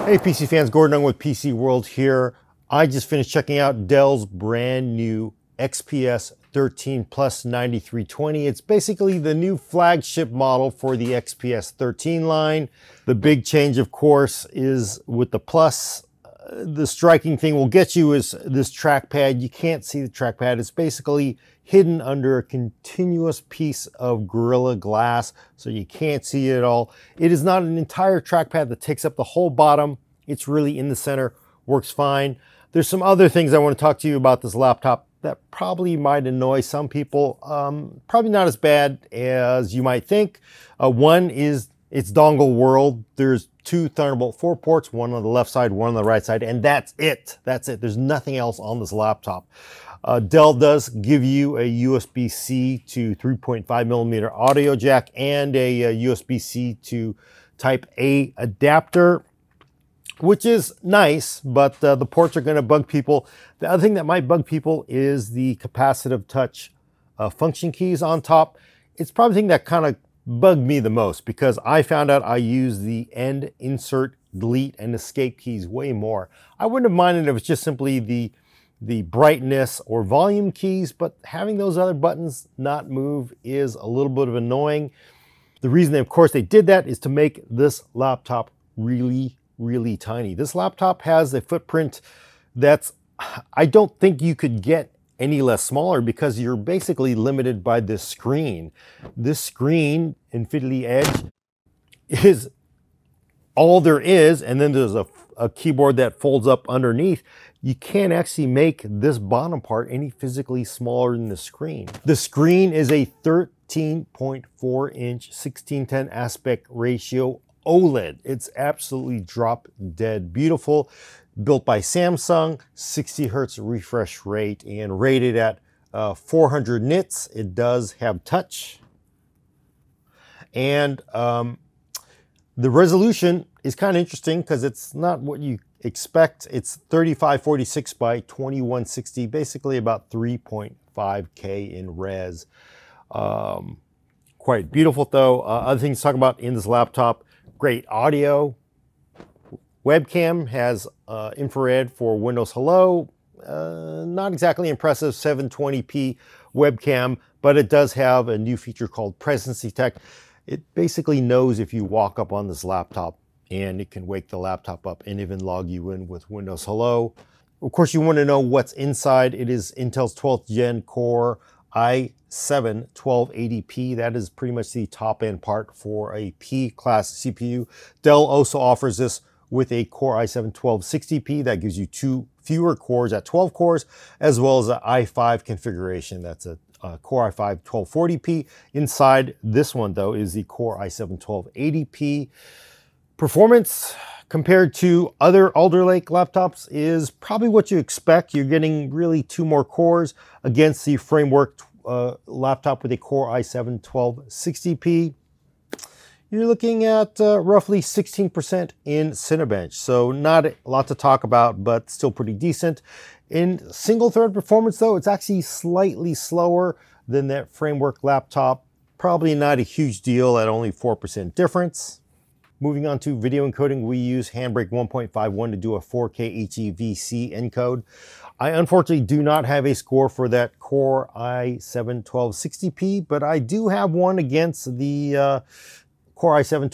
Hey PC fans, Gordon Young with PC World here. I just finished checking out Dell's brand new XPS 13 Plus 9320. It's basically the new flagship model for the XPS 13 line. The big change, of course, is with the Plus. The striking thing will get you is this trackpad. You can't see the trackpad. It's basically hidden under a continuous piece of Gorilla Glass, so you can't see it at all. It is not an entire trackpad that takes up the whole bottom. It's really in the center, works fine. There's some other things I want to talk to you about this laptop that probably might annoy some people. Probably not as bad as you might think. One is it's dongle world. There's two Thunderbolt 4 ports, one on the left side, one on the right side, and that's it. That's it. There's nothing else on this laptop. Dell does give you a USB-C to 3.5 millimeter audio jack and a USB-C to Type A adapter, which is nice, but the ports are going to bug people. The other thing that might bug people is the capacitive touch function keys on top. It's probably the thing that kind of bugged me the most, because I found out I use the end, insert, delete, and escape keys way more. I wouldn't have minded if it's just simply the brightness or volume keys, but having those other buttons not move is a little bit of annoying. The reason, of course, they did that is to make this laptop really tiny. This laptop has a footprint that's, I don't think you could get any less smaller, because you're basically limited by this screen. This screen, Infinity Edge, is all there is, and then there's a keyboard that folds up underneath. You can't actually make this bottom part any physically smaller than the screen. The screen is a 13.4 inch 1610 aspect ratio OLED. It's absolutely drop dead beautiful. Built by Samsung, 60 hertz refresh rate, and rated at 400 nits. It does have touch. And the resolution is kind of interesting because it's not what you expect. It's 3546 by 2160, basically about 3.5K in res. Quite beautiful though. Other things to talk about in this laptop: great audio. Webcam has infrared for Windows Hello. Not exactly impressive 720p webcam, but it does have a new feature called Presence Detect. It basically knows if you walk up on this laptop, and it can wake the laptop up and even log you in with Windows Hello. Of course, you want to know what's inside. It is Intel's 12th Gen Core i7 1280p. That is pretty much the top end part for a P-class CPU. Dell also offers this with a Core i7 1260p. That gives you two fewer cores at 12 cores, as well as an i5 configuration. That's a Core i5 1240p. Inside this one, though, is the Core i7 1280p. Performance compared to other Alder Lake laptops is probably what you expect. You're getting really two more cores against the Framework laptop with a Core i7 1260p. You're looking at roughly 16% in Cinebench, so not a lot to talk about, but still pretty decent. In single thread performance though, it's actually slightly slower than that Framework laptop. Probably not a huge deal at only 4% difference. Moving on to video encoding, we use Handbrake 1.51 to do a 4K HEVC encode. I unfortunately do not have a score for that Core i7 1260p, but I do have one against the Core i7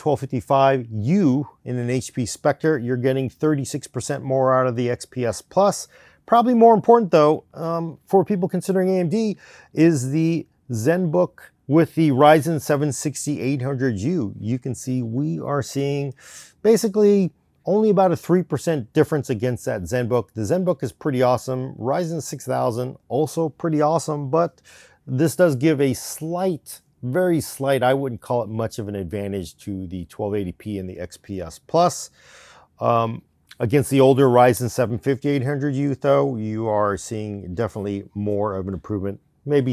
1255U in an HP Spectre. You're getting 36% more out of the XPS Plus. Probably more important though, for people considering AMD, is the ZenBook with the Ryzen 7 6800U. You can see we are seeing basically only about a 3% difference against that ZenBook. The ZenBook is pretty awesome. Ryzen 6000 also pretty awesome, but this does give a slight, very slight, I wouldn't call it much of an advantage to the 1280p and the XPS Plus. Against the older Ryzen 7 5800U though, you are seeing definitely more of an improvement, maybe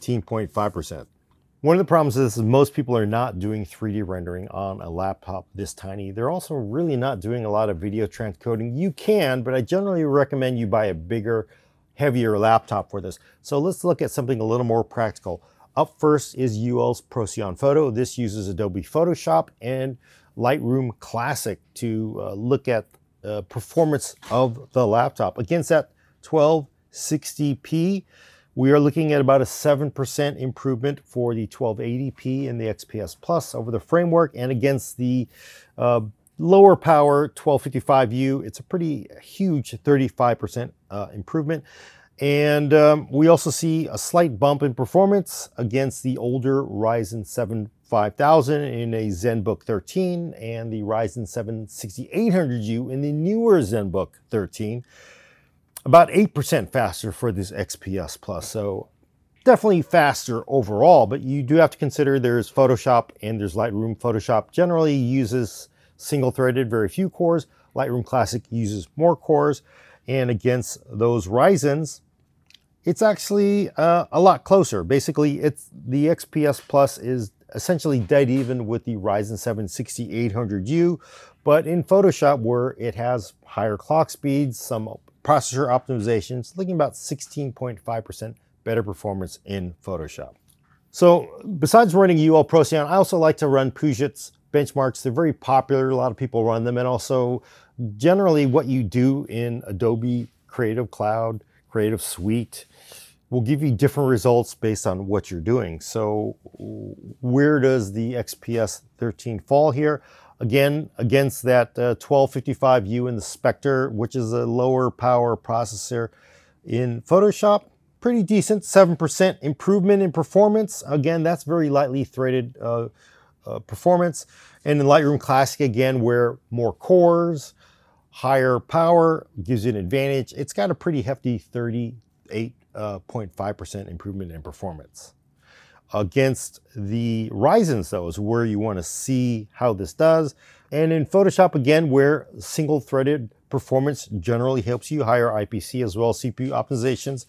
17.5%. One of the problems is most people are not doing 3D rendering on a laptop this tiny. They're also really not doing a lot of video transcoding. You can, but I generally recommend you buy a bigger, heavier laptop for this. So let's look at something a little more practical. Up first is UL's Procyon Photo. This uses Adobe Photoshop and Lightroom Classic to look at performance of the laptop. Against that 1260p, we are looking at about a 7% improvement for the 1280p in the XPS Plus over the framework, and against the lower power 1255U, it's a pretty huge 35% improvement. And we also see a slight bump in performance against the older Ryzen 7 5000 in a ZenBook 13 and the Ryzen 7 6800U in the newer ZenBook 13. About 8% faster for this XPS Plus. So definitely faster overall, but you do have to consider there's Photoshop and there's Lightroom. Photoshop generally uses single-threaded, very few cores. Lightroom Classic uses more cores. And against those Ryzens, it's actually a lot closer. Basically, the XPS Plus is essentially dead even with the Ryzen 7 6800U, but in Photoshop, where it has higher clock speeds, some processor optimizations, looking about 16.5% better performance in Photoshop. So besides running UL Procyon, I also like to run Puget's benchmarks. They're very popular. A lot of people run them. And also generally what you do in Adobe Creative Cloud, Creative Suite will give you different results based on what you're doing. So where does the XPS 13 fall here? Again, against that 1255U in the Spectre, which is a lower power processor in Photoshop, pretty decent, 7% improvement in performance. Again, that's very lightly threaded performance. And in Lightroom Classic, again, where more cores, higher power gives you an advantage. It's got a pretty hefty 38.5% improvement in performance. Against the Ryzens, though, is where you want to see how this does. And in Photoshop, again, where single-threaded performance generally helps you, higher IPC as well as CPU optimizations,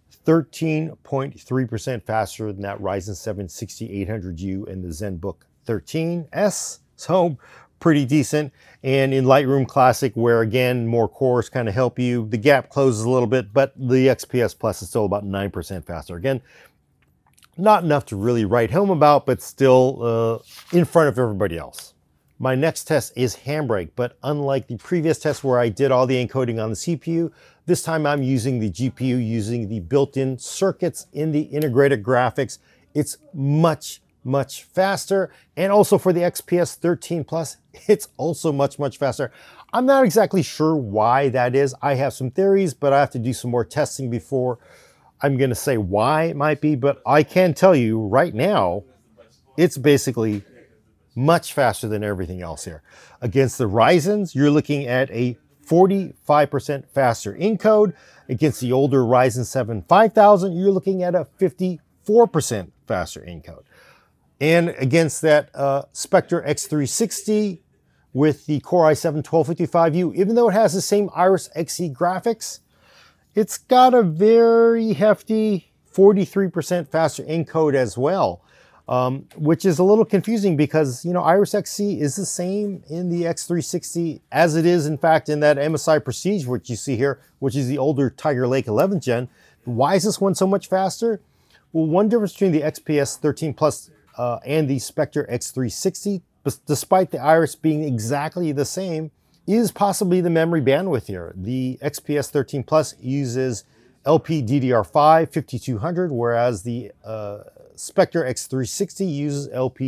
13.3% faster than that Ryzen 7 6800U in the ZenBook 13S. So pretty decent. And in Lightroom Classic, where again, more cores kind of help you, the gap closes a little bit, but the XPS Plus is still about 9% faster. Again, not enough to really write home about, but still in front of everybody else. My next test is Handbrake, but unlike the previous test where I did all the encoding on the CPU, this time I'm using the GPU, using the built-in circuits in the integrated graphics. It's much faster. And also for the XPS 13 Plus, it's also much faster. I'm not exactly sure why that is. I have some theories, but I have to do some more testing before I'm going to say why it might be. But I can tell you right now, it's basically much faster than everything else here. Against the Ryzens, you're looking at a 45% faster encode. Against the older Ryzen 7 5000, you're looking at a 54% faster encode. And against that Spectre X360 with the Core i7 1255U, even though it has the same Iris Xe graphics, it's got a very hefty 43% faster encode as well, which is a little confusing because, you know, Iris Xe is the same in the X360 as it is, in fact, in that MSI Prestige, which you see here, which is the older Tiger Lake 11th gen. Why is this one so much faster? Well, one difference between the XPS 13 Plus and the Spectre X360, despite the Iris being exactly the same, is possibly the memory bandwidth here. The XPS 13 Plus uses LPDDR5 5200, whereas the Spectre X360 uses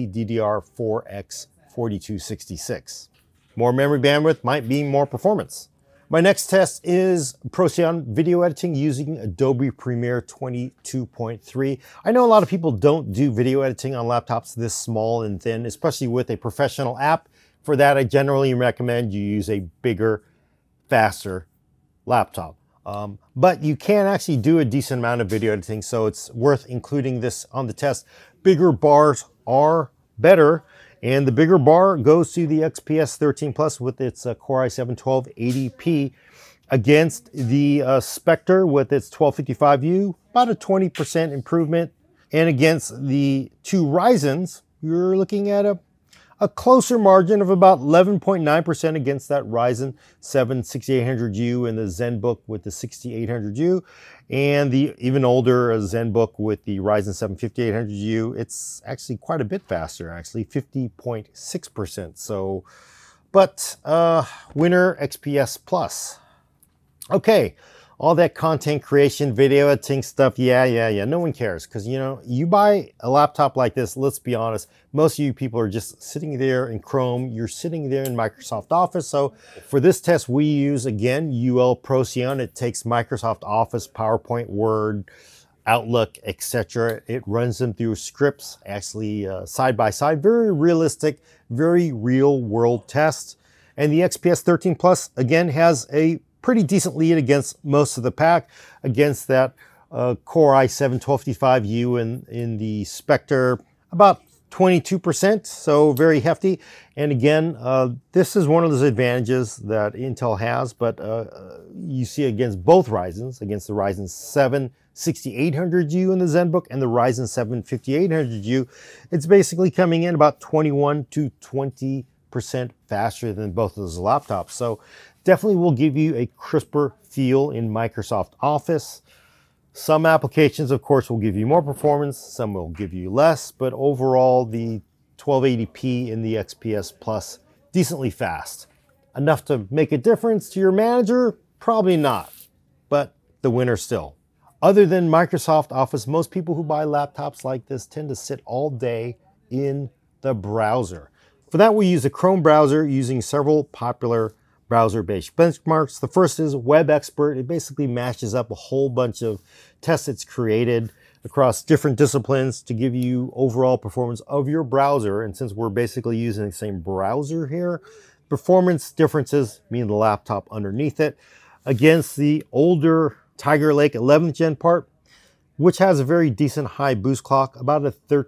LPDDR4X 4266. More memory bandwidth might mean more performance. My next test is Procyon video editing using Adobe Premiere 22.3. I know a lot of people don't do video editing on laptops this small and thin, especially with a professional app. For that, I generally recommend you use a bigger, faster laptop. But you can actually do a decent amount of video editing, so it's worth including this on the test. Bigger bars are better. And the bigger bar goes to the XPS 13 Plus with its Core i7 1280p against the Spectre with its 1255U, about a 20% improvement. And against the two Ryzens, you're looking at a closer margin of about 11.9% against that Ryzen 7 6800U and the ZenBook with the 6800U, and the even older ZenBook with the Ryzen 7 5800U. It's actually quite a bit faster, actually 50.6%. So But winner XPS Plus. Okay, all that content creation, video editing stuff, yeah, no one cares. Because, you know, you buy a laptop like this, let's be honest, most of you people are just sitting there in Chrome, you're sitting there in Microsoft Office. So for this test, we use, again, UL Procyon. It takes Microsoft Office, PowerPoint, Word, Outlook, etc. It runs them through scripts, actually side by side, very realistic, very real world tests. And the XPS 13 Plus, again, has a pretty decent lead against most of the pack, against that Core i7-1255U in the Spectre, about 22%, so very hefty. And again, this is one of those advantages that Intel has, but you see against both Ryzens, against the Ryzen 7 6800U in the ZenBook and the Ryzen 7 5800U, it's basically coming in about 21 to 20% faster than both of those laptops. So definitely will give you a crisper feel in Microsoft Office. Some applications, of course, will give you more performance, some will give you less, but overall the 1280p in the XPS Plus, decently fast. Enough to make a difference to your manager? Probably not, but the winner still. Other than Microsoft Office, most people who buy laptops like this tend to sit all day in the browser. For that, we use a Chrome browser using several popular browser-based benchmarks. The first is WebExpert. It basically mashes up a whole bunch of tests it's created across different disciplines to give you overall performance of your browser. And since we're basically using the same browser here, performance differences mean the laptop underneath it against the older Tiger Lake 11th gen part, which has a very decent high boost clock, about a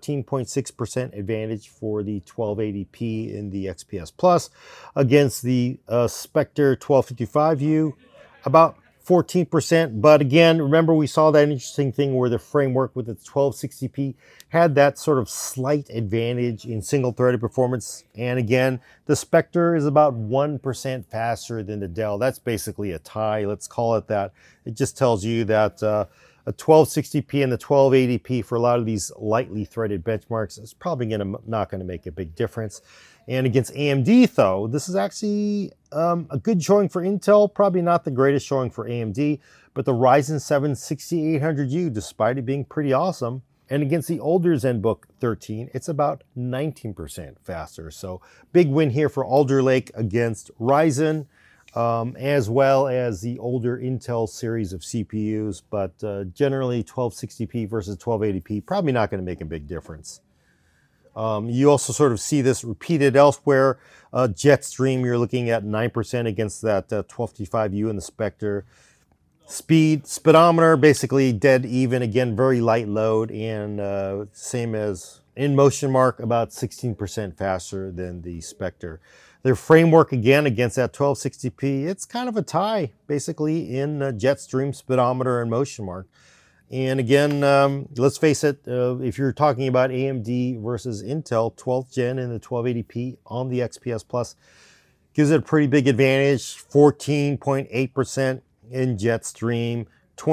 13.6% advantage for the 1280p in the XPS Plus, against the Spectre 1255U, about 14%. But again, remember we saw that interesting thing where the framework with its 1260p had that sort of slight advantage in single-threaded performance. And again, the Spectre is about 1% faster than the Dell. That's basically a tie, let's call it that. It just tells you that a 1260p and the 1280p for a lot of these lightly threaded benchmarks is probably not going to make a big difference. And against AMD, though, this is actually a good showing for Intel, probably not the greatest showing for AMD, but the Ryzen 7 6800U, despite it being pretty awesome, and against the older ZenBook 13, it's about 19% faster. So big win here for Alder Lake against Ryzen, as well as the older Intel series of CPUs, but generally 1260p versus 1280p, probably not going to make a big difference. You also sort of see this repeated elsewhere. Jetstream, you're looking at 9% against that 1255U in the Spectre. Speedometer, basically dead even, again, very light load, and same as InMotion Mark, about 16% faster than the Spectre. Their framework, again, against that 1260p, it's kind of a tie, basically, in Jetstream, Speedometer, and Motion Mark. And again, let's face it, if you're talking about AMD versus Intel, 12th gen and the 1280p on the XPS Plus gives it a pretty big advantage, 14.8% in Jetstream,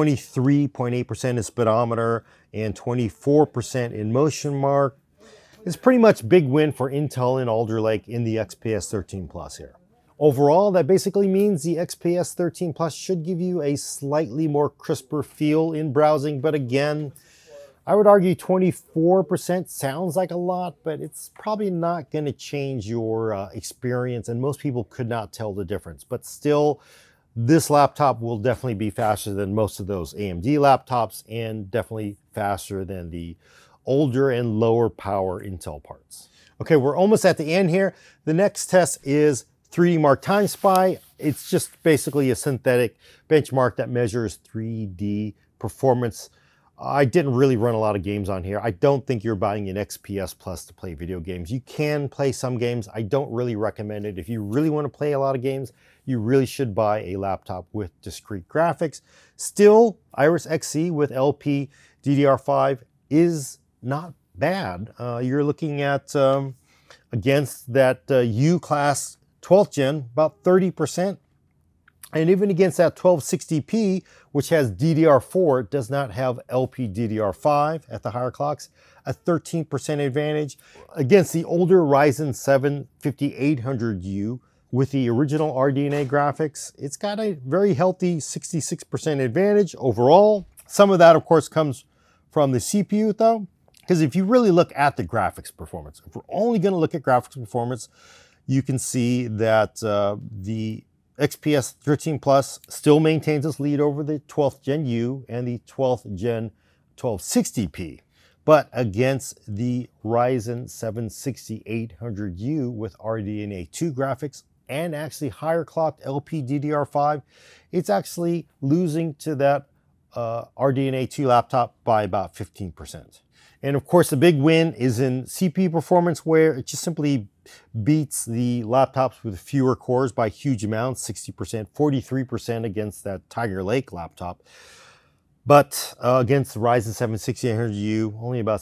23.8% in Speedometer, and 24% in Motion Mark. It's pretty much big win for Intel and Alder Lake in the XPS 13 Plus here. Overall, that basically means the XPS 13 Plus should give you a slightly more crisper feel in browsing, but again, I would argue 24% sounds like a lot, but it's probably not going to change your experience, and most people could not tell the difference. But still, this laptop will definitely be faster than most of those AMD laptops, and definitely faster than the older and lower power Intel parts. Okay, we're almost at the end here. The next test is 3DMark TimeSpy. It's just basically a synthetic benchmark that measures 3D performance. I didn't really run a lot of games on here. I don't think you're buying an XPS Plus to play video games. You can play some games. I don't really recommend it. If you really want to play a lot of games, you really should buy a laptop with discrete graphics. Still, Iris Xe with LP DDR5 is not bad. You're looking at, against that U-class 12th gen, about 30%. And even against that 1260p, which has DDR4, it does not have LPDDR5 at the higher clocks, a 13% advantage. Against the older Ryzen 7 5800U, with the original RDNA graphics, it's got a very healthy 66% advantage overall. Some of that, of course, comes from the CPU though, because if you really look at the graphics performance, if we're only going to look at graphics performance, you can see that the XPS 13 Plus still maintains its lead over the 12th Gen U and the 12th Gen 1260p. But against the Ryzen 7 6800U with RDNA 2 graphics and actually higher clocked LPDDR5, it's actually losing to that RDNA 2 laptop by about 15%. And of course, the big win is in CPU performance, where it just simply beats the laptops with fewer cores by huge amounts, 60%, 43% against that Tiger Lake laptop. But against the Ryzen 7 6800U, only about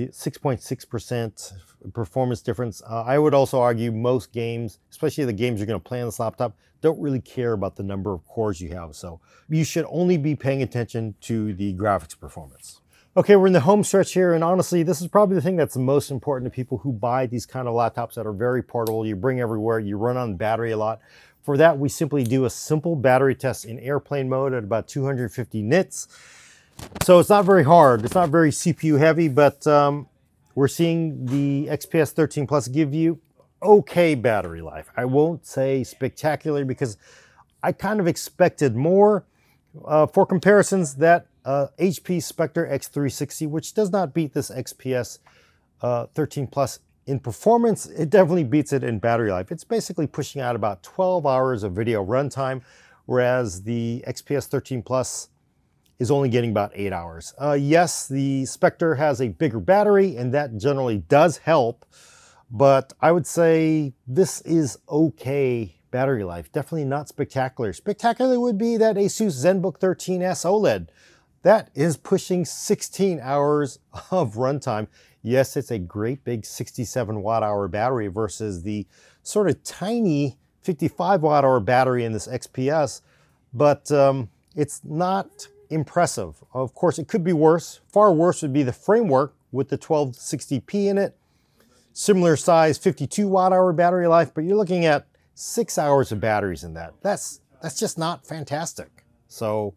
6.6% performance difference. I would also argue most games, especially the games you're going to play on this laptop, don't really care about the number of cores you have. So you should only be paying attention to the graphics performance. Okay, we're in the home stretch here, and honestly, this is probably the thing that's the most important to people who buy these kind of laptops that are very portable. You bring everywhere, you run on battery a lot. For that, we simply do a simple battery test in airplane mode at about 250 nits. So it's not very hard, it's not very CPU heavy, but we're seeing the XPS 13 Plus give you okay battery life. I won't say spectacular because I kind of expected more. For comparisons, that HP Spectre X360, which does not beat this XPS 13 Plus in performance, it definitely beats it in battery life. It's basically pushing out about 12 hours of video runtime, whereas the XPS 13 Plus is only getting about 8 hours. Yes, the Spectre has a bigger battery, and that generally does help, but I would say this is okay battery life. Definitely not spectacular. Spectacular would be that Asus ZenBook 13S OLED. That is pushing 16 hours of runtime. Yes, it's a great big 67 watt-hour battery versus the sort of tiny 55 watt-hour battery in this XPS, but it's not impressive. Of course, it could be worse. Far worse would be the framework with the 1260p in it. Similar size 52 watt-hour battery life, but you're looking at 6 hours of batteries in that. That's just not fantastic. So,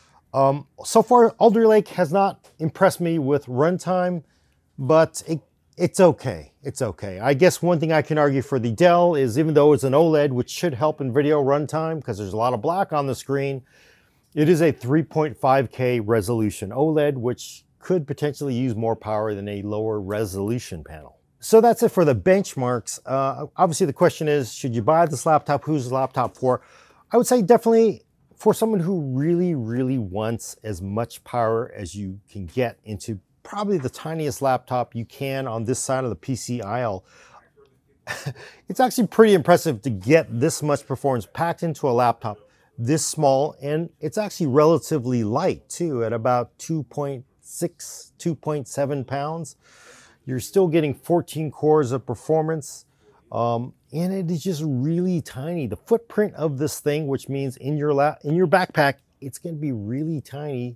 so far, Alder Lake has not impressed me with runtime, but it's okay. It's okay. I guess one thing I can argue for the Dell is, even though it's an OLED, which should help in video runtime because there's a lot of black on the screen, it is a 3.5K resolution OLED, which could potentially use more power than a lower resolution panel. So that's it for the benchmarks. Obviously, the question is, should you buy this laptop? Who's the laptop for? I would say definitely for someone who really, really wants as much power as you can get into probably the tiniest laptop you can on this side of the PC aisle. It's actually pretty impressive to get this much performance packed into a laptop this small, and it's actually relatively light too, at about 2.6, 2.7 pounds. You're still getting 14 cores of performance, and it is just really tiny. The footprint of this thing, which means in your backpack, it's going to be really tiny,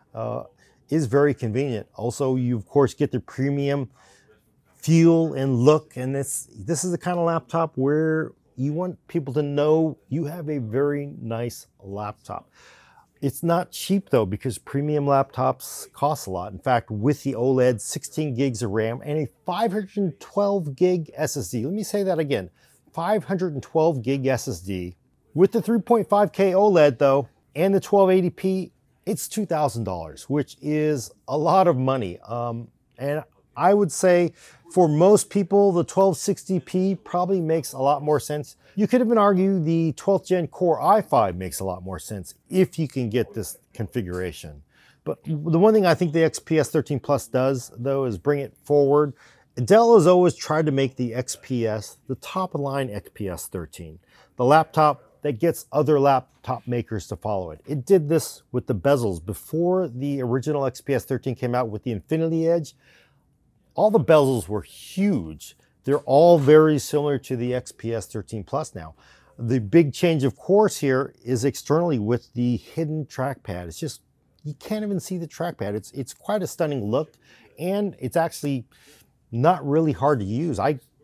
is very convenient. Also, you of course get the premium feel and look, and this is the kind of laptop where you want people to know you have a very nice laptop. It's not cheap though, because premium laptops cost a lot. In fact, with the OLED, 16 gigs of RAM and a 512 gig SSD. Let me say that again, 512 gig SSD. With the 3.5K OLED though, and the 1280p, it's $2,000, which is a lot of money. And I would say for most people, the 1260p probably makes a lot more sense. You could even argue the 12th Gen Core i5 makes a lot more sense if you can get this configuration. But the one thing I think the XPS 13 Plus does, though, is bring it forward. Dell has always tried to make the XPS the top-of-the-line XPS 13, the laptop that gets other laptop makers to follow it. It did this with the bezels. Before the original XPS 13 came out with the Infinity Edge, all the bezels were huge. They're all very similar to the XPS 13 Plus now. The big change, of course, here is externally with the hidden trackpad. It's just, you can't even see the trackpad. It's quite a stunning look, and it's actually not really hard to use. I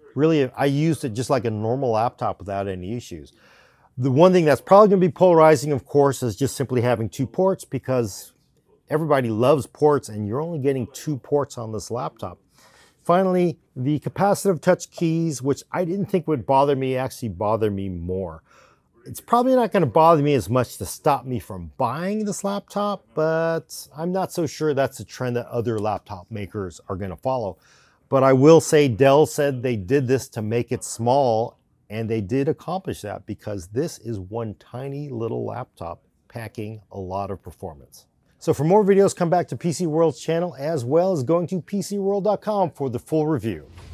really, I used it just like a normal laptop without any issues. The one thing that's probably going to be polarizing, of course, is just simply having 2 ports, because everybody loves ports and you're only getting 2 ports on this laptop. Finally, the capacitive touch keys, which I didn't think would bother me, actually bother me more. It's probably not going to bother me as much to stop me from buying this laptop, but I'm not so sure that's a trend that other laptop makers are going to follow. But I will say Dell said they did this to make it small, and they did accomplish that, because this is one tiny little laptop packing a lot of performance. So for more videos, come back to PC World's channel, as well as going to PCWorld.com for the full review.